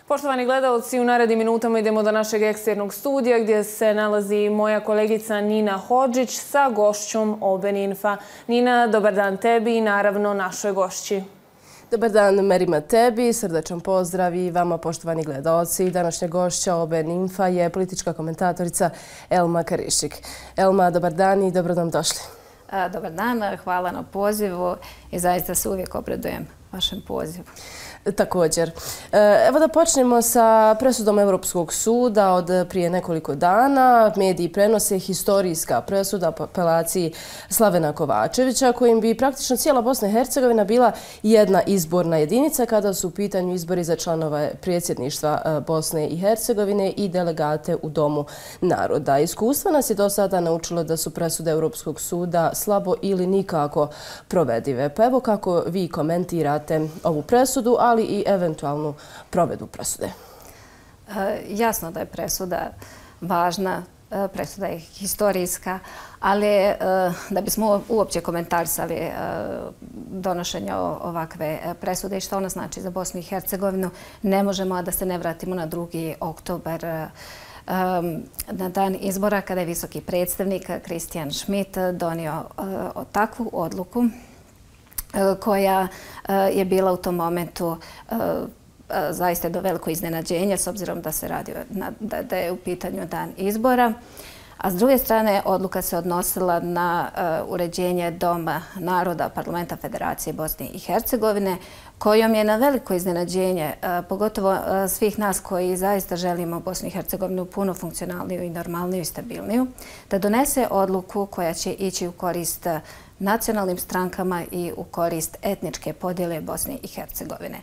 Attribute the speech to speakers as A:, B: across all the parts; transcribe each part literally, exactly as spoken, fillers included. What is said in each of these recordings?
A: Poštovani gledalci, u narednim minutama idemo do našeg eksternog studija gdje se nalazi moja kolegica Nina Hodžić sa gošćom Obeninfa. Nina, dobar dan tebi i naravno našoj gošći.
B: Dobar dan, Merima, tebi. Srdačan pozdrav i vama, poštovani gledalci. Današnja gošća Obeninfa je politička komentatorica Elma Karišik. Elma, dobar dan i dobro nam došli.
C: Dobar dan, hvala na pozivu i zaista se uvijek obradujem vašem pozivu.
B: Također. Evo da počnemo sa presudom Europskog suda od prije nekoliko dana. Mediji prenose historijska presuda po apelaciji Slavena Kovačevića kojim bi praktično cijela Bosna i Hercegovina bila jedna izborna jedinica kada su u pitanju izbori za članove predsjedništva Bosne i Hercegovine i delegate u Domu naroda. Iskustvo nas je do sada naučilo da su presude Europskog suda slabo ili nikako provedive. Pa evo kako vi komentirate ovu presudu, ali i eventualnu provedbu presude.
C: Jasno da je presuda važna, presuda je historijska, ali da bismo uopće komentarisali donošenje ovakve presude i što ona znači za Bosnu i Hercegovinu, ne možemo a da se ne vratimo na drugi oktobar, na dan izbora kada je visoki predstavnik Christian Schmidt donio takvu odluku koja je bila u tom momentu zaista do veliko iznenađenja s obzirom da se radi da je u pitanju dan izbora. A s druge strane, odluka se odnosila na uređenje Doma naroda Parlamenta Federacije Bosne i Hercegovine, kojom je na veliko iznenađenje, pogotovo svih nas koji zaista želimo Bosnu i Hercegovinu puno funkcionalniju i normalniju i stabilniju, da donese odluku koja će ići u korist nacionalnim strankama i u korist etničke podjele Bosne i Hercegovine.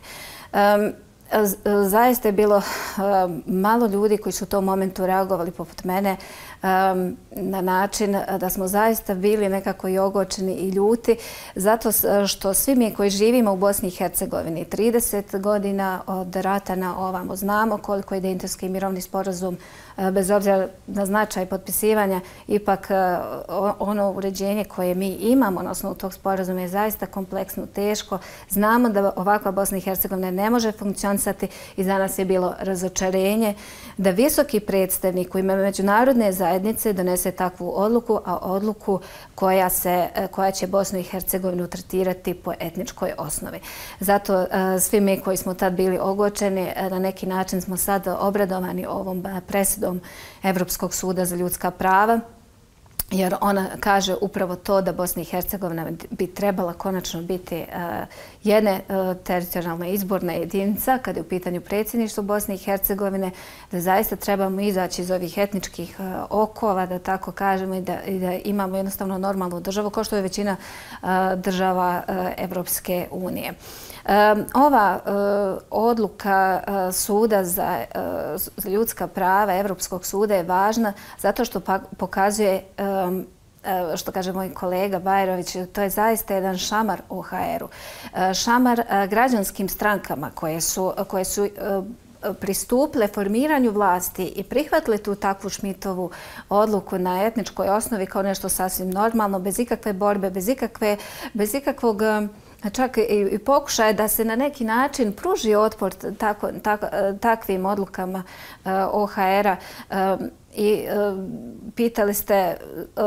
C: Zaista je bilo malo ljudi koji su u tom momentu reagovali poput mene na način da smo zaista bili nekako i ogorčeni i ljuti zato što svi mi koji živimo u Bosni i Hercegovini trideset godina od rata na ovamo znamo koliko je Dejtonski mirovni sporazum bez obzira na značaj potpisivanja, ipak ono uređenje koje mi imamo na osnovu tog sporazuma je zaista kompleksno, teško. Znamo da ovakva Bosna i Hercegovina ne može funkcionisati i za nas je bilo razočarenje da visoki predstavnik u ime međunarodne zajednice donese takvu odluku, a odluku koja, se, koja će Bosnu i Hercegovinu tretirati po etničkoj osnovi. Zato svi mi koji smo tad bili ogorčeni, na neki način smo sad obradovani ovom presudom Evropskog suda za ljudska prava, jer ona kaže upravo to da Bosna i Hercegovina bi trebala konačno biti jedna teritorijalna izborna jedinica kada je u pitanju predsjedništva Bosne i Hercegovine, da zaista trebamo izaći iz ovih etničkih okova, da tako kažemo, i da, i da imamo jednostavno normalnu državu, kao što je većina država Evropske unije. Ova odluka suda za ljudska prava Evropskog suda je važna zato što pokazuje, što kaže moj kolega Bajrović, to je zaista jedan šamar o ha eru. Šamar građanskim strankama koje su, koje su pristupile formiranju vlasti i prihvatile tu takvu Schmidtovu odluku na etničkoj osnovi kao nešto sasvim normalno, bez ikakve borbe, bez, ikakve, bez ikakvog čak i pokušaje da se na neki način pruži otpor tako, tako, takvim odlukama o ha era. I pitali ste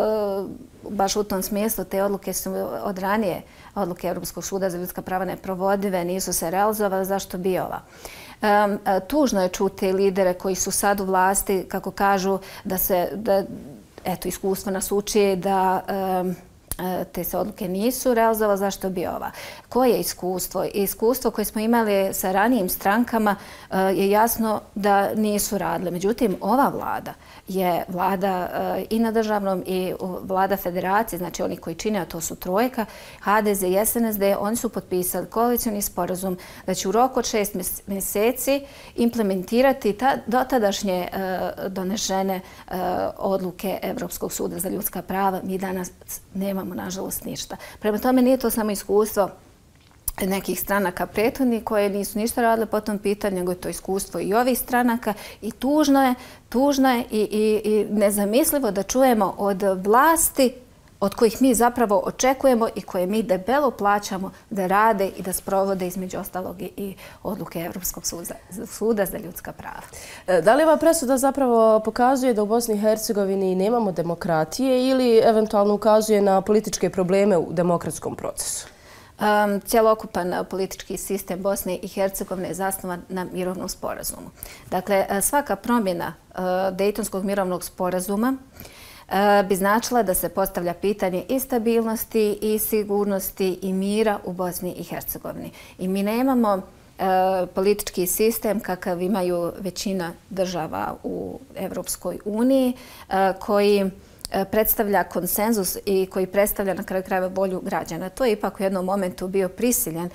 C: baš u tom smislu, te odluke su od ranije, odluke Europskog suda za ljudska prava neprovodive, nisu se realizovale, zašto bi ova? Tužno je čuti lidere koji su sad u vlasti, kako kažu da se, da, eto, iskustvo nas uči da te se odluke nisu realizovale, zašto bi ova? Koje iskustvo? Iskustvo koje smo imali sa ranijim strankama je jasno da nisu radile. Međutim, ova vlada je vlada i na državnom i vlada federacije, znači oni koji čine, a to su trojka, ha de ze i es en es de, oni su potpisali koalicioni sporazum da će u roku od šest mjeseci implementirati ta, dotadašnje donešene odluke Evropskog suda za ljudska prava. Mi danas nemamo nažalost ništa. Prema tome nije to samo iskustvo nekih stranaka prethodnih koje nisu ništa radile po tom pitanju, nego je to iskustvo i ovih stranaka i tužno je, tužno je i, i, i nezamislivo da čujemo od vlasti od kojih mi zapravo očekujemo i koje mi debelo plaćamo da rade i da sprovode između ostalog i odluke Evropskog suda za ljudska prava.
B: Da li ova presuda zapravo pokazuje da u Bosni i Hercegovini nemamo demokratije ili eventualno ukazuje na političke probleme u demokratskom procesu?
C: Um, Cijelokupan politički sistem Bosne i Hercegovine je zasnovan na mirovnom sporazumu. Dakle, svaka promjena uh, Dejtonskog mirovnog sporazuma uh, bi značila da se postavlja pitanje i stabilnosti, i sigurnosti, i mira u Bosni i Hercegovini. I mi nemamo uh, politički sistem kakav imaju većina država u Evropskoj uniji uh, koji predstavlja konsenzus i koji predstavlja na kraju krajeva volju građana. To je ipak u jednom momentu bio prisiljen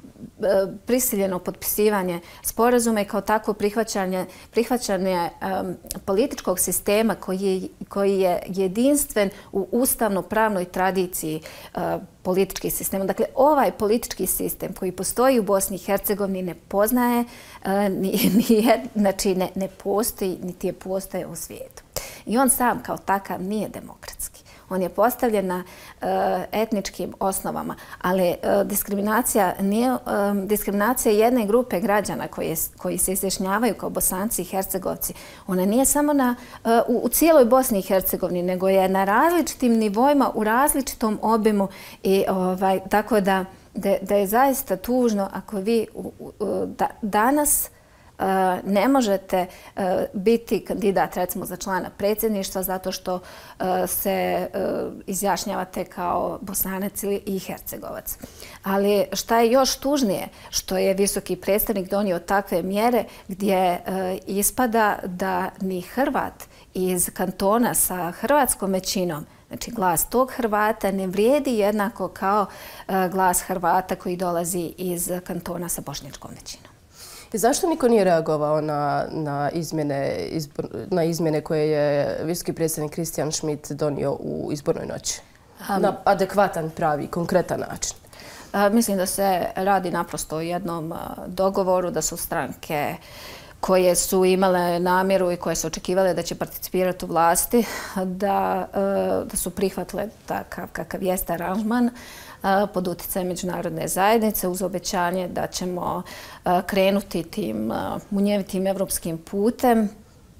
C: prisiljeno potpisivanje sporazuma i kao tako prihvaćanje, prihvaćanje um, političkog sistema koji je, koji je jedinstven u ustavno-pravnoj tradiciji uh, političkih sistema. Dakle, ovaj politički sistem koji postoji u Bosni i Hercegovini ne poznaje, uh, ni, ni, znači ne, ne postoji, niti je postoje u svijetu. I on sam kao takav nije demokratski. On je postavljen na uh, etničkim osnovama, ali uh, diskriminacija nije um, diskriminacija jedne grupe građana koji, koji se izjašnjavaju kao Bosanci i Hercegovci. Ona nije samo na, uh, u, u cijeloj Bosni i Hercegovini, nego je na različitim nivoima, u različitom obimu i ovaj, tako da, da, da je zaista tužno ako vi u, u, da, danas Uh, ne možete uh, biti kandidat recimo za člana predsjedništva zato što uh, se uh, izjašnjavate kao Bosanac i Hercegovac. Ali šta je još tužnije, što je visoki predstavnik donio takve mjere gdje uh, ispada da ni Hrvat iz kantona sa hrvatskom većinom, znači glas tog Hrvata ne vrijedi jednako kao uh, glas Hrvata koji dolazi iz kantona sa bošnjačkom većinom.
B: I zašto niko nije reagovao na, na, izmjene, izbor, na izmjene koje je visoki predsjednik Christian Schmidt donio u izbornoj noći? Um, na adekvatan, pravi, konkretan način.
C: A, mislim da se radi naprosto o jednom a, dogovoru, da su stranke koje su imale namjeru i koje su očekivale da će participirati u vlasti, da, a, da su prihvatile takav kakav jeste aranžman pod utjecajem međunarodne zajednice uz obećanje da ćemo krenuti tim munjevitim evropskim putem.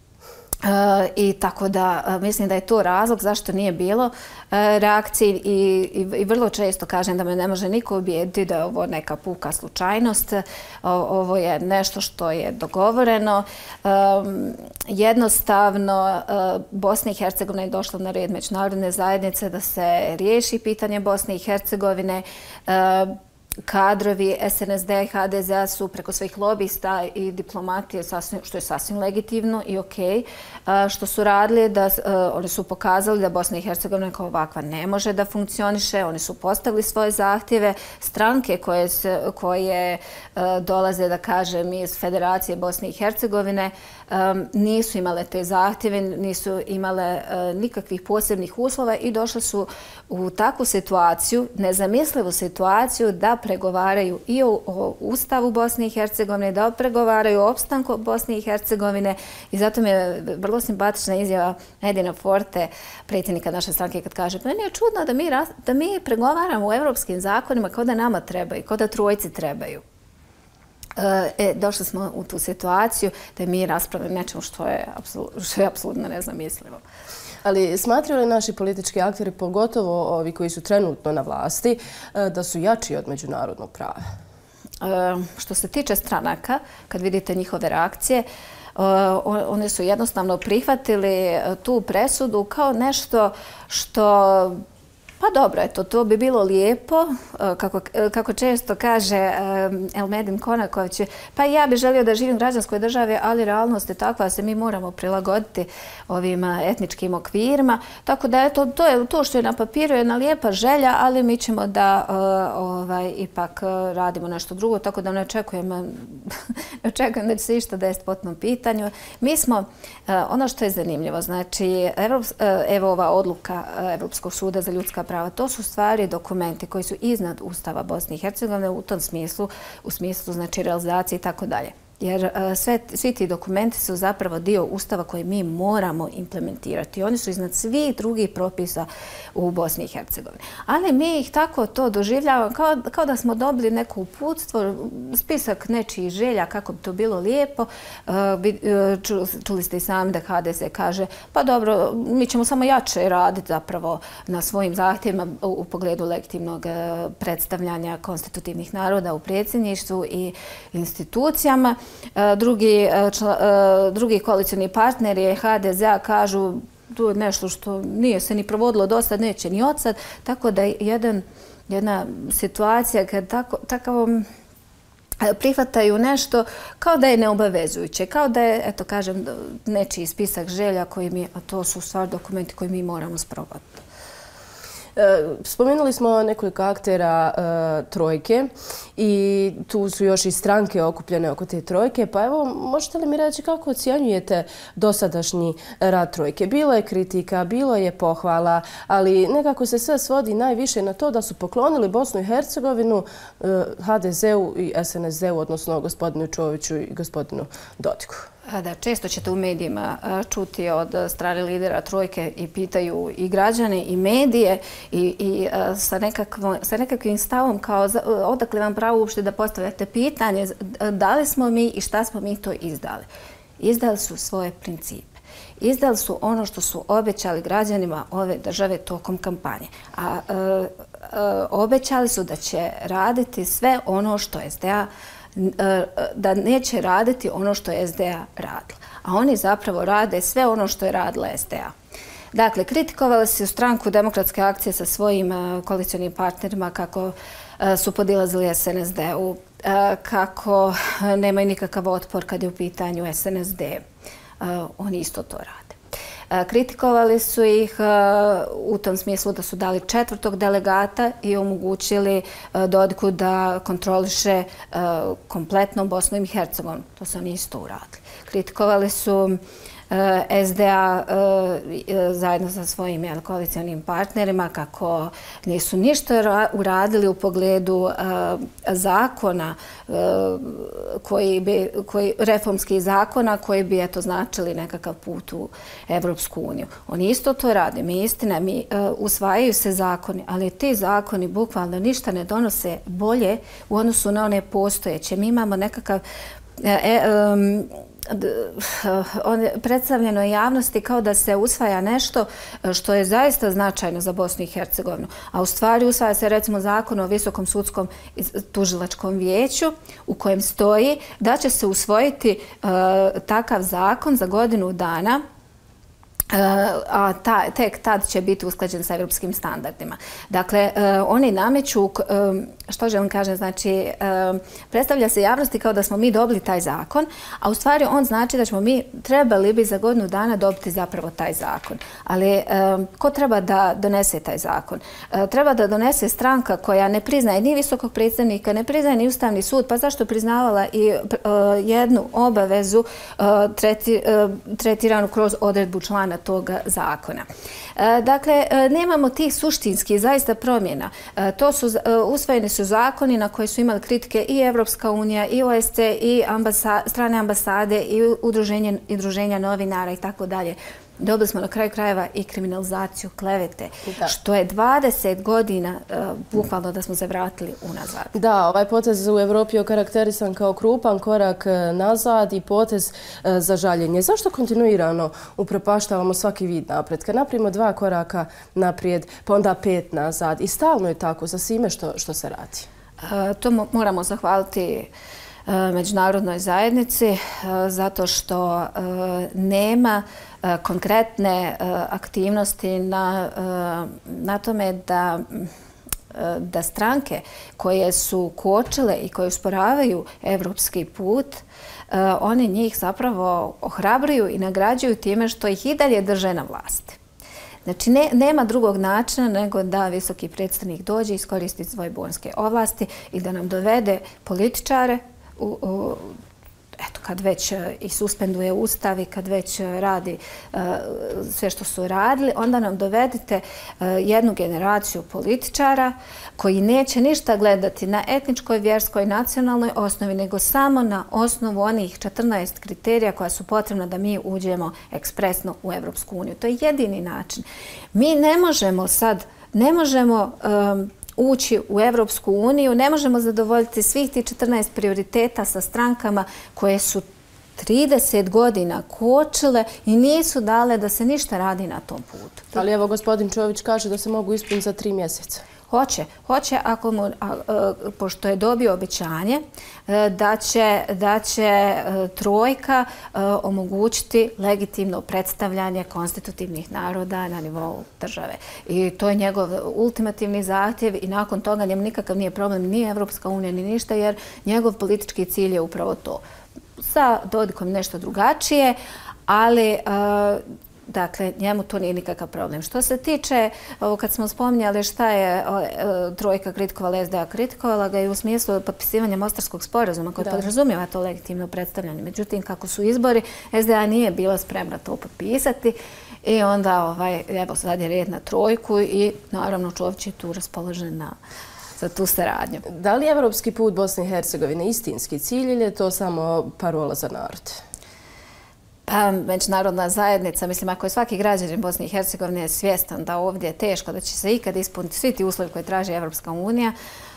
C: I tako da mislim da je to razlog zašto nije bilo reakcije i, i, i vrlo često kažem da me ne može niko ubijediti da je ovo neka puka slučajnost. Ovo je nešto što je dogovoreno. Um, jednostavno Bosna i Hercegovina je došla na red međunarodne zajednice da se riješi pitanje Bosne i Hercegovine. Uh, Kadrovi S N S D i H D Z-a su preko svojih lobista i diplomatije, što je sasvim legitimno i okej, što su radili, da oni su pokazali da Bosna i Hercegovina kao ovakva ne može da funkcioniše, oni su postavili svoje zahtjeve. Stranke koje, se, koje dolaze, da kažem, iz Federacije Bosne i Hercegovine nisu imale te zahtjeve, nisu imale nikakvih posebnih uslova i došle su u takvu situaciju, nezamislivu situaciju da pregovaraju i o, o Ustavu Bosne i Hercegovine, da pregovaraju o opstanku Bosne i Hercegovine i zato mi je vrlo simpatična izjava Edina Forte, predsjednika naše stranke, kad kaže pa meni je čudno da mi, da mi pregovaramo u evropskim zakonima kao da nama trebaju, kao da trojci trebaju. E, došli smo u tu situaciju da mi raspravljamo nečemu što je, što je apsolutno nezamislivo.
B: Ali smatraju li naši politički akteri, pogotovo ovi koji su trenutno na vlasti, da su jači od međunarodnog prava?
C: E, što se tiče stranaka, kad vidite njihove reakcije, one su jednostavno prihvatili tu presudu kao nešto što... Pa dobro, eto, to bi bilo lijepo, kako, kako često kaže Elmedin Konaković, pa ja bih želio da živim u građanskoj državi, ali realnost je takva da se mi moramo prilagoditi ovim etničkim okvirima. Tako da, eto, to je to što je na papiru, jedna lijepa želja, ali mi ćemo da ovaj, ipak radimo nešto drugo, tako da ne očekujem, ne očekujem da će se išta desiti po tom pitanju. Mi smo, ono što je zanimljivo, znači, evo ova odluka Evropskog suda za ljudska prava. To su stvari dokumenti koji su iznad Ustava Bosne i Hercegovine u tom smislu, u smislu znači realizacije i tako dalje. jer svi ti dokumenti su zapravo dio Ustava koji mi moramo implementirati. Oni su iznad svih drugih propisa u Bosni i Hercegovini. Ali mi ih tako to doživljavamo kao da smo dobili neko uputstvo, spisak nečijih želja kako bi to bilo lijepo. Čuli ste i sami da H D S kaže pa dobro, mi ćemo samo jače raditi zapravo na svojim zahtjevima u pogledu legitimnog predstavljanja konstitutivnih naroda u predsjedništvu i institucijama. Drugi, drugi koalicijni partneri H D Z-a kažu tu je nešto što nije se ni provodilo do sad, neće ni od sad. Tako da jedan, jedna situacija kad tako, tako prihvataju nešto kao da je neobavezujuće, kao da je, eto kažem, nečiji spisak želja koji mi, a to su stvar dokumenti koji mi moramo sprovoditi.
B: Spomenuli smo nekoliko aktera trojke i tu su još i stranke okupljene oko te trojke. Pa evo, možete li mi reći kako ocjenjujete dosadašnji rad trojke? Bilo je kritika, bilo je pohvala, ali nekako se sve svodi najviše na to da su poklonili Bosnu i Hercegovinu H D Z-u i S N S D-u, odnosno gospodinu Čoviću i gospodinu Dodiku.
C: Da, često ćete u medijima čuti od strane lidera trojke i pitaju i građane i medije i, i sa, nekakvom, sa nekakvim stavom kao odakle vam pravo uopšte da postavljate pitanje da li smo mi i šta smo mi to izdali. Izdali su svoje principe. Izdali su ono što su obećali građanima ove države tokom kampanje. A e, e, obećali su da će raditi sve ono što S D A da neće raditi ono što je S D A radila. A oni zapravo rade sve ono što je radila S D A. Dakle, kritikovali su stranku Demokratske akcije sa svojim koalicionim partnerima kako su podilazili S N S D-u, kako nemaju nikakav otpor kad je u pitanju S N S D. Oni isto to rade. Kritikovali su ih u tom smislu da su dali četvrtog delegata i omogućili Dodiku da kontroliše kompletno Bosnu i Hercegovinu. To su oni isto uradili. Kritikovali su S D A zajedno sa svojim koalicionim partnerima kako nisu ništa uradili u pogledu zakona, koji bi, koji, reformskih zakona koji bi eto značili nekakav put u Evropsku uniju. Oni isto to rade. Mi istina, mi usvajaju se zakoni, ali ti zakoni bukvalno ništa ne donose bolje u odnosu na one postojeće. Mi imamo nekakav E, um, predstavljeno je javnosti kao da se usvaja nešto što je zaista značajno za Bosnu i Hercegovinu. A u stvari usvaja se recimo zakon o Visokom sudskom tužilačkom vijeću u kojem stoji da će se usvojiti uh, takav zakon za godinu dana, a ta, tek tad će biti usklađen sa evropskim standardima. Dakle, oni nameću, što želim kažem, znači, predstavlja se javnosti kao da smo mi dobili taj zakon, a u stvari on znači da ćemo mi trebali bi za godinu dana dobiti zapravo taj zakon. Ali ko treba da donese taj zakon? Treba da donese stranka koja ne priznaje ni visokog predsjednika, ne priznaje ni Ustavni sud, pa zašto priznavala i jednu obavezu tretiranu kroz odredbu člana toga zakona. Dakle, nemamo tih suštinskih zaista promjena. To su, usvojeni su zakoni na koje su imali kritike i Evropska unija, i O S C E, i ambasa, strane ambasade, i udruženje, udruženja novinara i tako dalje. Dobili smo na kraju krajeva i kriminalizaciju klevete, da. Što je dvadeset godina uh, bukvalno da smo se vratili unazad.
B: Da, ovaj potez u Evropi je okarakterisan kao krupan korak nazad i potez uh, za žaljenje. Zašto kontinuirano upropaštavamo svaki vid napretka? Napravimo dva koraka naprijed, pa onda pet nazad. I stalno je tako za svime što, što se radi.
C: Uh, to mo moramo zahvaliti međunarodnoj zajednici zato što nema konkretne aktivnosti na, na tome da, da stranke koje su kočile i koje usporavaju evropski put, oni njih zapravo ohrabruju i nagrađuju time što ih i dalje drže na vlasti. Znači, ne, nema drugog načina nego da visoki predstavnik dođe, iskoristi svoje bonske ovlasti i da nam dovede političare U, u, eto, kad već i suspenduje ustav i kad već radi sve što su radili, onda nam dovedite jednu generaciju političara koji neće ništa gledati na etničkoj, vjerskoj, nacionalnoj osnovi, nego samo na osnovu onih četrnaest kriterija koja su potrebna da mi uđemo ekspresno u Evropsku uniju. To je jedini način. Mi ne možemo sad, ne možemo um, ući u Evropsku uniju, ne možemo zadovoljiti svih tih četrnaest prioriteta sa strankama koje su trideset godina kočile i nisu dale da se ništa radi na tom putu.
B: Ali evo, gospodin Čović kaže da se mogu ispuniti za tri mjeseca.
C: Hoće, hoće ako mu, a, a, pošto je dobio obećanje da će, da će trojka a, omogućiti legitimno predstavljanje konstitutivnih naroda na nivou države. I to je njegov ultimativni zahtjev i nakon toga njemu nikakav nije problem ni Evropska unija ni ništa, jer njegov politički cilj je upravo to. Sa Dodikom nešto drugačije, ali a, dakle, njemu to nije nikakav problem. Što se tiče, kad smo spominjali šta je trojka kritikovala, S D A kritikovala ga i u smislu potpisivanja Mostarskog sporazuma koji podrazumijeva to legitimno predstavljanje. Međutim, kako su izbori, S D A nije bila spremna to potpisati i onda, ovaj, evo, sad je red na trojku i naravno Čović je tu raspoložen na za tu saradnju.
B: Da li je evropski put Bosne i Hercegovine istinski cilj ili je to samo parola za narod?
C: Pa, međunarodna zajednica, mislim, ako je svaki građanin Bosne i Hercegovine svjestan da ovdje je teško, da će se ikad ispuniti svi ti uslovi koje traži Evropska unija,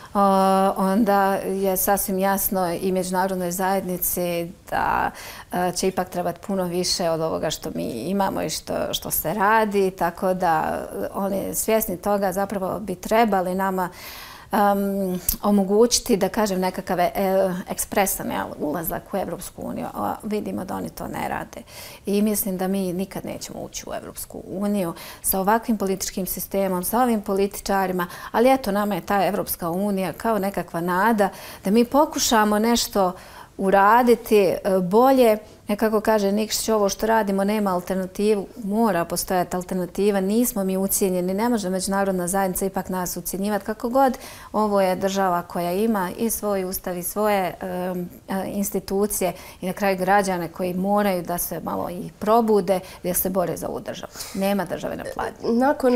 C: onda je sasvim jasno i međunarodnoj zajednici da će ipak trebati puno više od ovoga što mi imamo i što, što se radi, tako da oni svjesni toga zapravo bi trebali nama Um, omogućiti, da kažem, nekakav e, ekspresan jel, ulazak u Evropsku uniju. A vidimo da oni to ne rade. I mislim da mi nikad nećemo ući u Evropsku uniju sa ovakvim političkim sistemom, sa ovim političarima, ali eto, nama je ta Evropska unija kao nekakva nada da mi pokušamo nešto uraditi bolje. Nekako kaže Nikšić, ovo što radimo nema alternativu, mora postojati alternativa, nismo mi ucijenjeni, ne može međunarodna zajednica ipak nas ucijenjivati. Kako god, ovo je država koja ima i svoj ustav i svoje um, institucije i na kraju građane koji moraju da se malo i probude i da se bore za ovu državu. Nema države na planu.
B: Nakon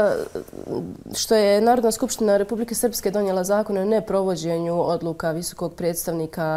B: što je Narodna skupština Republike Srpske donijela zakon o neprovođenju odluka visokog predstavnika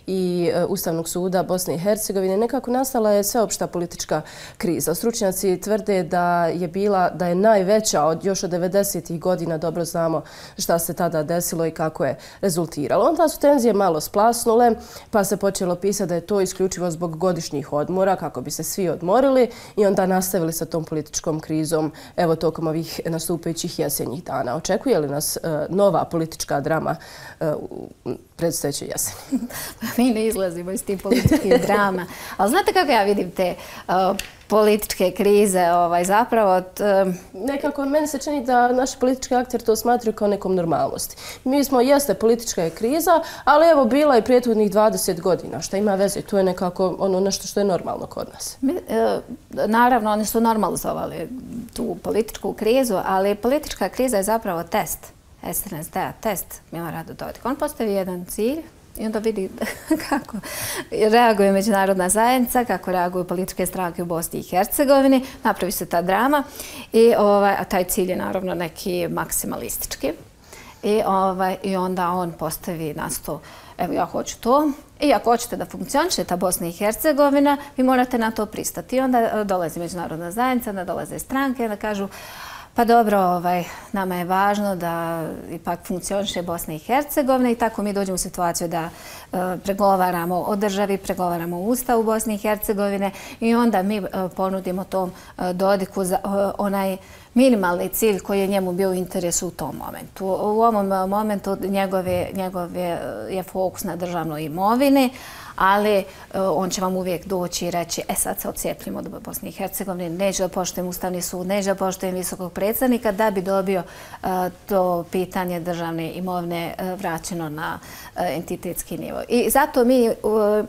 B: i Ustavnog suda Bosne i Hercegovine, nekako nastala je sveopšta politička kriza. Stručnjaci tvrde da je bila, da je najveća od još od devedesetih godina, dobro znamo šta se tada desilo i kako je rezultiralo. Onda su tenzije malo splasnule, pa se počelo pisati da je to isključivo zbog godišnjih odmora, kako bi se svi odmorili i onda nastavili sa tom političkom krizom, evo tokom ovih nastupajućih jesenjih dana. Očekuje li nas uh, nova politička drama uh, predstojeće jeseni?
C: Mi ne izlazimo iz tih političkih drama. Ali znate kako ja vidim te uh, političke krize? Ovaj, zapravo... T, uh...
B: Nekako meni se čini da naši politički akteri to smatruju kao nekom normalnosti. Mi smo, jeste, politička je kriza, ali evo bila je prijethodnih dvadeset godina. Šta ima veze? To je nekako ono nešto što je normalno kod nas.
C: Mi, uh, naravno, oni su normalizovali tu političku krizu, ali politička kriza je zapravo test. S N S D-a, test Miloradu Dodiku. On postavi jedan cilj i onda vidi kako reaguje međunarodna zajednica, kako reaguju političke stranke u Bosni i Hercegovini. Napravi se ta drama, i, ovaj, a taj cilj je naravno neki maksimalistički. I, ovaj, i onda on postavi na sto, evo ja hoću to. I ako hoćete da funkcioniše ta Bosna i Hercegovina, vi morate na to pristati. I onda dolazi međunarodna zajednica, onda dolaze stranke, onda kažu pa dobro, ovaj, nama je važno da ipak funkcioniše Bosna i Hercegovina i tako mi dođemo u situaciju da e, pregovaramo o državi, pregovaramo o Ustavu Bosne i Hercegovine i onda mi e, ponudimo tom e, Dodiku za, e, onaj minimalni cilj koji je njemu bio u interesu u tom momentu. U, u ovom momentu njegove, njegove je fokus na državnoj imovini, ali uh, on će vam uvijek doći i reći e sad se odcijepljimo od Bosne i Hercegovine, neće da poštujem Ustavni sud, neće da poštujem visokog predsjednika da bi dobio uh, to pitanje državne imovine uh, vraćeno na uh, entitetski nivo. I zato mi uh,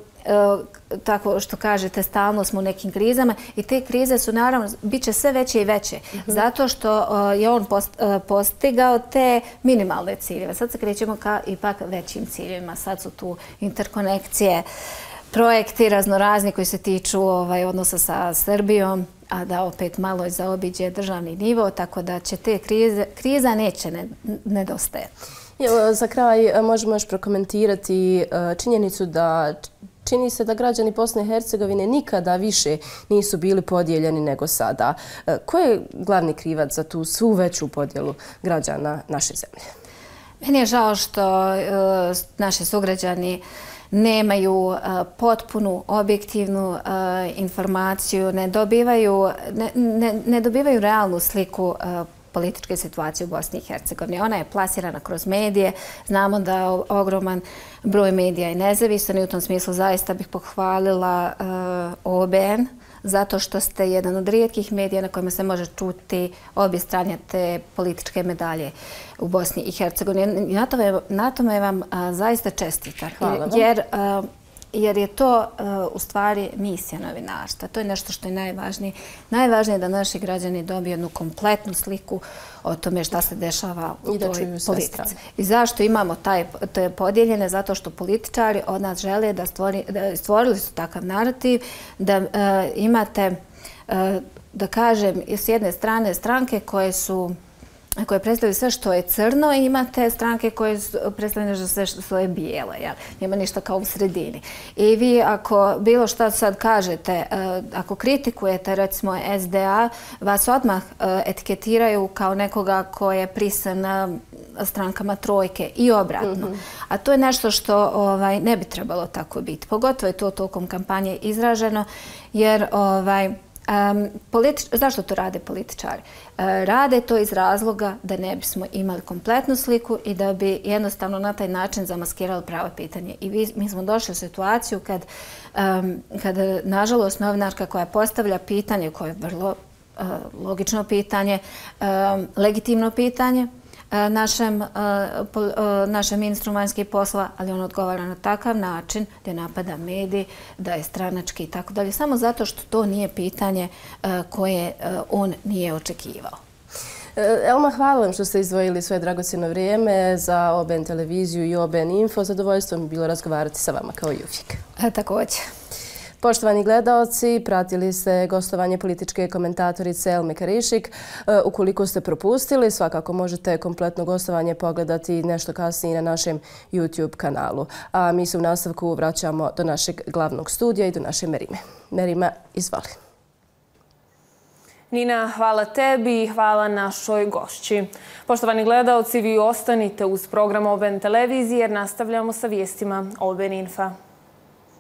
C: tako što kažete, stalno smo u nekim krizama i te krize su naravno, bit će sve veće i veće. Mm-hmm. Zato što je on postigao te minimalne ciljeve. Sad se krećemo ka ipak većim ciljevima. Sad su tu interkonekcije projekti raznorazni koji se tiču ovaj, odnosa sa Srbijom, a da opet malo i zaobiđe državni nivo, tako da će te krize, kriza neće ne, nedostajati.
B: Za kraj možemo još prokomentirati činjenicu da čini se da građani Bosne i Hercegovine nikada više nisu bili podijeljeni nego sada. Ko je glavni krivac za tu svu veću podjelu građana naše zemlje?
C: Meni je žao što naši sugrađani nemaju potpunu, objektivnu informaciju, ne dobivaju, ne, ne, ne dobivaju realnu sliku političke situacije u Bosni i Hercegovini. Ona je plasirana kroz medije. Znamo da je ogroman broj medija je nezavisan i u tom smislu zaista bih pohvalila O B N zato što ste jedan od rijetkih medija na kojima se može čuti obje strane te političke medalje u Bosni i Hercegovini. Na tome, na tome vam zaista čestitam.
B: Hvala vam.
C: Jer jer je to uh, u stvari misija novinarstva. To je nešto što je najvažnije. Najvažnije je da naši građani dobiju jednu kompletnu sliku o tome šta se dešava u toj politici. I zašto imamo taj, te podijeljene? Zato što političari od nas žele da, stvori, da stvorili su takav narativ, da uh, imate, uh, da kažem, s jedne strane stranke koje su koje predstavljaju sve što je crno i imate stranke koje predstavljaju sve što je bijelo. Jel? Nema ništa kao u sredini. I vi ako bilo šta sad kažete, ako kritikujete recimo S D A, vas odmah etiketiraju kao nekoga ko je prisan strankama trojke i obratno. Mm-hmm. A to je nešto što ovaj, ne bi trebalo tako biti. Pogotovo je to tokom kampanje izraženo jer ovaj, Um, politič... Zašto to rade političari? Uh, rade to iz razloga da ne bismo imali kompletnu sliku i da bi jednostavno na taj način zamaskirali pravo pitanje. I vi, mi smo došli u situaciju kad, um, kad nažalost, novinarka koja postavlja pitanje, koje je vrlo uh, logično pitanje, um, legitimno pitanje, Našem, našem ministru vanjskih poslova, ali on odgovara na takav način da napada mediji, da je stranački i tako dalje, samo zato što to nije pitanje koje on nije očekivao.
B: Elma, hvala vam što ste izdvojili svoje dragocjeno vrijeme za O B N televiziju i O B N Info. Zadovoljstvo mi je bilo razgovarati sa vama kao i uvijek.
C: Također.
B: Poštovani gledaoci, pratili ste gostovanje političke komentatorice Elme Karišik. Ukoliko ste propustili, svakako možete kompletno gostovanje pogledati nešto kasnije na našem YouTube kanalu. A mi se u nastavku vraćamo do našeg glavnog studija i do naše Merime. Merima, izvoli.
A: Nina, hvala tebi i hvala našoj gošći. Poštovani gledaoci, vi ostanite uz program O B N televizije jer nastavljamo sa vijestima O B N Infa.